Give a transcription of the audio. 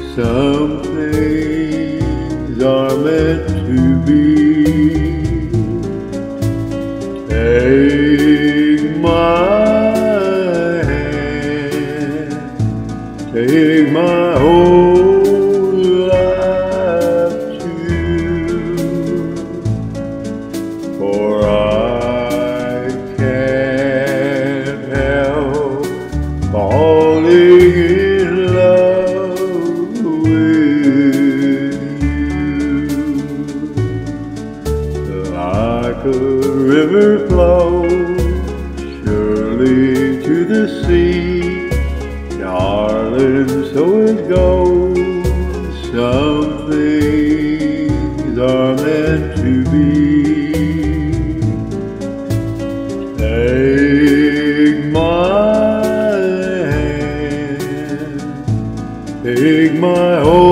Some things are meant to be. Take my hand, take my whole life too, for I can't help falling in love with you. Like a river flows surely to the sea, darling, so it goes. Some things are meant to be. Take my hand, take my whole